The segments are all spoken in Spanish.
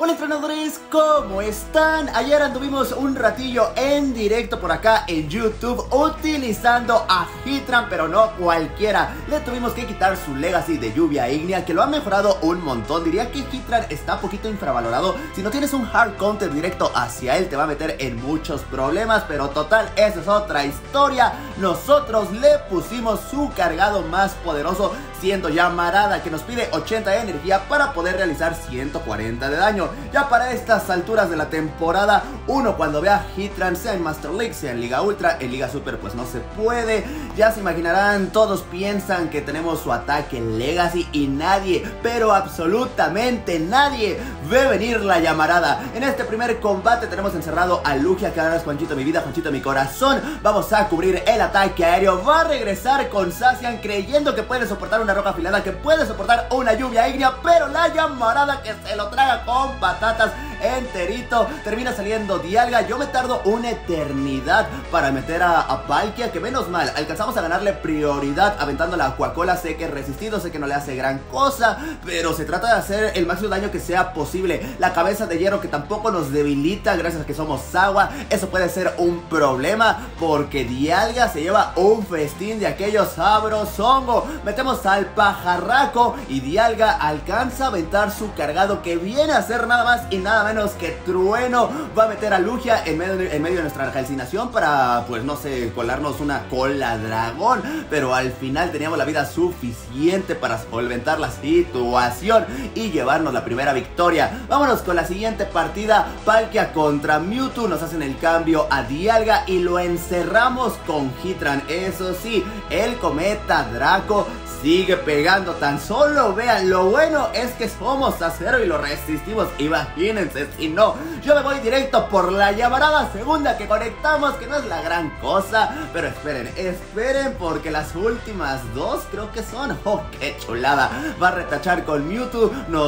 Hola entrenadores, ¿cómo están? Ayer anduvimos un ratillo en directo por acá en YouTube utilizando a Heatran, pero no cualquiera. Le tuvimos que quitar su Legacy de lluvia ígnea, que lo ha mejorado un montón. Diría que Heatran está un poquito infravalorado. Si no tienes un hard counter directo hacia él, te va a meter en muchos problemas, pero total, esa es otra historia. Nosotros le pusimos su cargado más poderoso, siendo Llamarada, que nos pide 80 de energía para poder realizar 140 de daño. Ya para estas alturas de la temporada, uno cuando vea Heatran, sea en Master League, sea en Liga Ultra, en Liga Super pues no se puede. Ya se imaginarán, todos piensan que tenemos su ataque Legacy y nadie, pero absolutamente nadie ve venir la Llamarada. En este primer combate tenemos encerrado a Lugia, que ahora es Juanchito mi vida, Juanchito mi corazón. Vamos a cubrir el ataque aéreo. Va a regresar con Zacian creyendo que puede soportar una roca afilada, que puede soportar una lluvia ígnea, pero la Llamarada que se lo traga con patatas enterito. Termina saliendo Dialga. Yo me tardo una eternidad para meter a Palkia, que menos mal alcanzamos a ganarle prioridad aventando la Aquacola. Sé que es resistido, sé que no le hace gran cosa, pero se trata de hacer el máximo daño que sea posible. La cabeza de hierro, que tampoco nos debilita gracias a que somos agua, eso puede ser un problema, porque Dialga se lleva un festín de aquellos sabrosongo. Metemos al pajarraco y Dialga alcanza a aventar su cargado, que viene a ser nada más y nada menos que Trueno. Va a meter a Lugia en medio de nuestra calcinación para, pues no sé, colarnos una cola dragón, pero al final teníamos la vida suficiente para solventar la situación y llevarnos la primera victoria. Vámonos con la siguiente partida. Palkia contra Mewtwo. Nos hacen el cambio a Dialga y lo encerramos con Heatran. Eso sí, el cometa Draco sigue pegando. Tan solo vean, lo bueno es que somos acero y lo resistimos. Imagínense si no. Yo me voy directo por la Llamarada segunda que conectamos, que no es la gran cosa, pero esperen, porque las últimas dos creo que son. ¡Oh, qué chulada! Va a retachar con Mewtwo.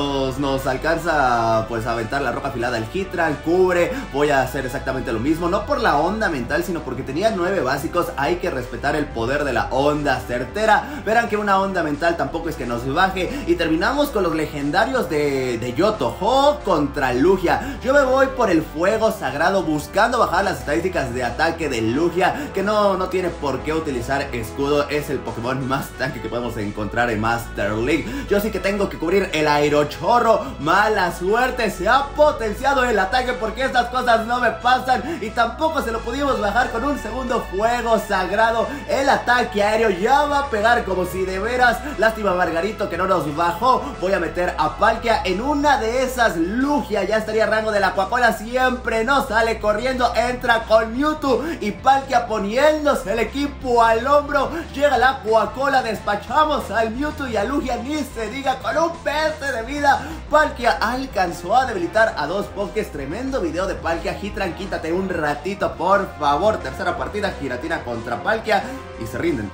Nos alcanza pues a aventar la roca afilada al Heatran. Cubre. Voy a hacer exactamente lo mismo, no por la onda mental, sino porque tenía 9 básicos. Hay que respetar el poder de la onda certera. Verán que una onda mental tampoco es que nos baje. Y terminamos con los legendarios de Yoto-Ho contra Lugia. Yo me voy por el fuego sagrado, buscando bajar las estadísticas de ataque de Lugia, que no tiene por qué utilizar escudo. Es el Pokémon más tanque que podemos encontrar en Master League. Yo sí que tengo que cubrir el aerochorro. Mala suerte, se ha potenciado el ataque, porque estas cosas no me pasan. Y tampoco se lo pudimos bajar con un segundo fuego sagrado. El ataque aéreo ya va a pegar como si de veras. Lástima Margarito que no nos bajó. Voy a meter a Palkia en una de esas. Lugia ya estaría a rango de la Aquacola. Siempre no sale corriendo. Entra con Mewtwo y Palkia poniéndose el equipo al hombro. Llega la Aquacola. Despachamos al Mewtwo y a Lugia ni se diga, con un PS de vida. Palkia alcanzó a debilitar a dos Pokés. Tremendo video de Palkia. Heatran, quítate un ratito por favor. Tercera partida, Giratina contra Palkia. Y se rinden.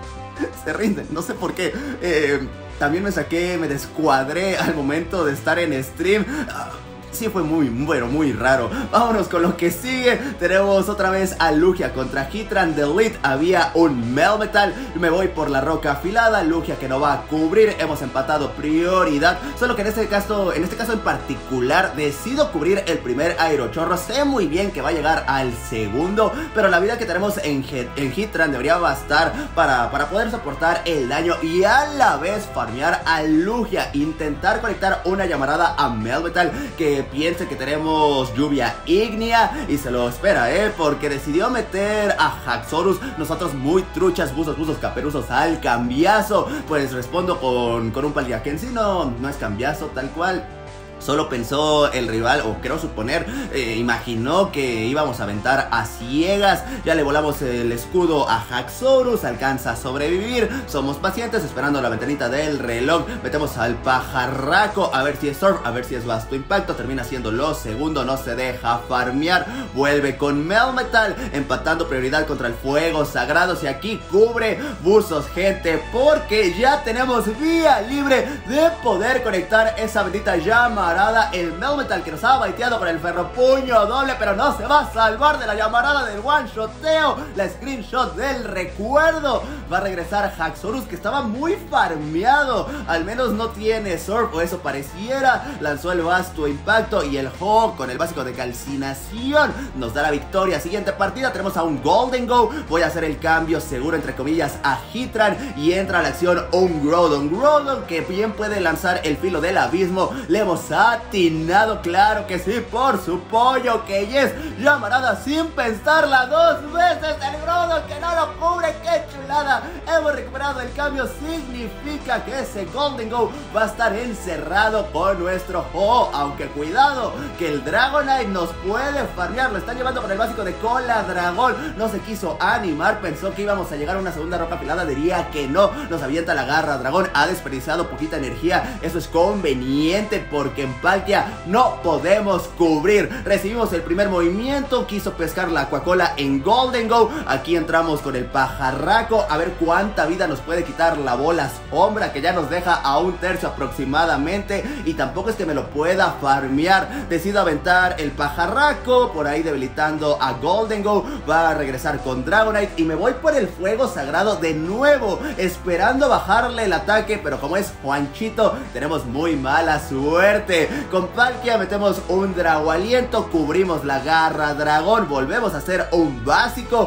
Se rinden, no sé por qué. También me descuadré al momento de estar en stream. Sí, fue muy raro. Vámonos con lo que sigue. Tenemos otra vez a Lugia contra Heatran. De lead había un Melmetal. Me voy por la roca afilada. Lugia que no va a cubrir. Hemos empatado prioridad. Solo que en este caso en particular decido cubrir el primer aerochorro. Sé muy bien que va a llegar al segundo, pero la vida que tenemos en Heatran debería bastar para poder soportar el daño y a la vez farmear a Lugia. Intentar conectar una Llamarada a Melmetal, que piense que tenemos lluvia ígnea y se lo espera, porque decidió meter a Haxorus. Nosotros muy truchas, buzos, caperuzos al cambiazo. Pues respondo con un Palkia, que en sí no es cambiazo tal cual. Solo pensó el rival, o quiero suponer, imaginó que íbamos a aventar a ciegas. Ya le volamos el escudo a Haxorus, alcanza a sobrevivir. Somos pacientes, esperando la ventanita del reloj. Metemos al pajarraco, a ver si es Surf, a ver si es vasto impacto. Termina siendo lo segundo, no se deja farmear. Vuelve con Melmetal, empatando prioridad contra el fuego sagrado. Y aquí cubre buzos, gente, porque ya tenemos vía libre de poder conectar esa bendita llama llamarada, el Melmetal que nos ha baiteado con el ferropuño doble, pero no se va a salvar de la llamarada del one-shoteo. La screenshot del recuerdo. Va a regresar Haxorus, que estaba muy farmeado. Al menos no tiene Surf, o eso pareciera. Lanzó el vasto impacto y el Ho con el básico de calcinación nos da la victoria. Siguiente partida tenemos a un Golden Go. Voy a hacer el cambio seguro entre comillas a Heatran y entra a la acción un Groudon. Groudon que bien puede lanzar el filo del abismo. Le hemos atinado, claro que sí, por su pollo que yes. Llamarada sin pensarla dos veces. El Groudon que no lo cubre, qué chulada. Hemos recuperado el cambio, significa que ese Golden Go va a estar encerrado con nuestro Ho. Aunque cuidado, que el Dragonite nos puede farmear. Lo están llevando con el básico de cola dragón. No se quiso animar, pensó que íbamos a llegar a una segunda roca afilada. Diría que no, nos avienta la garra dragón. Ha desperdiciado poquita energía. Eso es conveniente porque en Palkia no podemos cubrir. Recibimos el primer movimiento, quiso pescar la Aquacola en Golden Go. Aquí entramos con el pajarraco, a ver cuánta vida nos puede quitar la bola sombra, que ya nos deja a un tercio aproximadamente. Y tampoco es que me lo pueda farmear. Decido aventar el pajarraco, por ahí debilitando a Golden Go. Va a regresar con Dragonite y me voy por el fuego sagrado de nuevo, esperando bajarle el ataque, pero como es Juanchito, tenemos muy mala suerte. Con Palkia metemos un Dragoaliento, cubrimos la garra dragón, volvemos a hacer un básico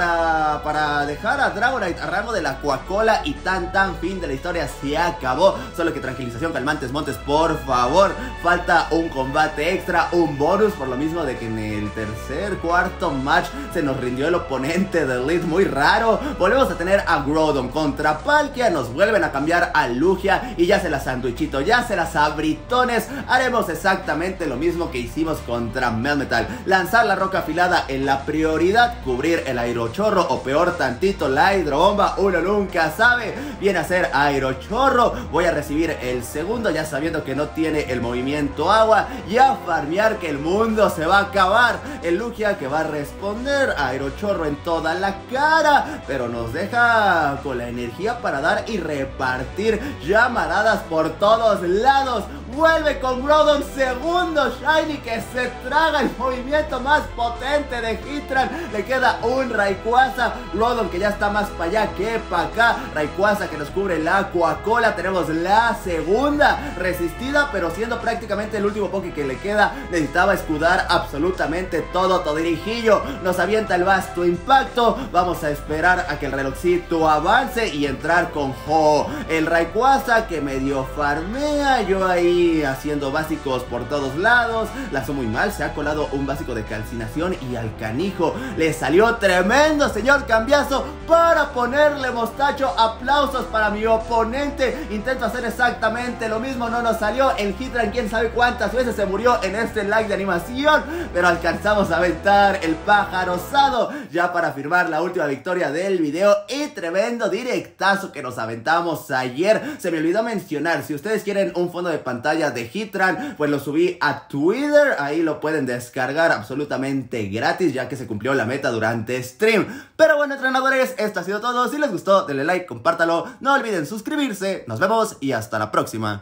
para dejar a Dragonite a rango de la Aquacola y tan fin de la historia, se acabó. Solo que tranquilización, calmantes, montes, por favor. Falta un combate extra, un bonus, por lo mismo de que en el cuarto match se nos rindió el oponente de Elite, muy raro. Volvemos a tener a Groudon contra Palkia, nos vuelven a cambiar a Lugia y ya se las sanduichito, ya se las abritones. Haremos exactamente lo mismo que hicimos contra Melmetal, lanzar la roca afilada en la prioridad, cubrir el aerochorro o peor tantito la hidrobomba, uno nunca sabe. Viene a ser aerochorro, voy a recibir el segundo ya sabiendo que no tiene el movimiento agua y a farmear que el mundo se va a acabar. El Lugia que va a responder aerochorro en toda la cara, pero nos deja con la energía para dar y repartir llamaradas por todos lados. Vuelve con Groudon, segundo Shiny que se traga el movimiento más potente de Heatran. Le queda un Rayquaza. Groudon que ya está más para allá que para acá. Rayquaza que nos cubre la Aquacola. Tenemos la segunda resistida, pero siendo prácticamente el último Poké que le queda, necesitaba escudar absolutamente todo dirijillo. Nos avienta el vasto impacto. Vamos a esperar a que el relojcito avance y entrar con Ho. El Rayquaza que medio farmea. Yo ahí haciendo básicos por todos lados. Lanzó muy mal, se ha colado un básico de calcinación y al canijo le salió tremendo, señor cambiazo, para ponerle mostacho. Aplausos para mi oponente. Intento hacer exactamente lo mismo, no nos salió. El Heatran quién sabe cuántas veces se murió en este lag de animación, pero alcanzamos a aventar el pájaro osado ya para firmar la última victoria del video. Y tremendo directazo que nos aventamos ayer. Se me olvidó mencionar, si ustedes quieren un fondo de pantalla de Heatran, pues lo subí a Twitter, ahí lo pueden descargar absolutamente gratis, ya que se cumplió la meta durante stream. Pero bueno, entrenadores, esto ha sido todo. Si les gustó, denle like, compártalo, no olviden suscribirse. Nos vemos y hasta la próxima.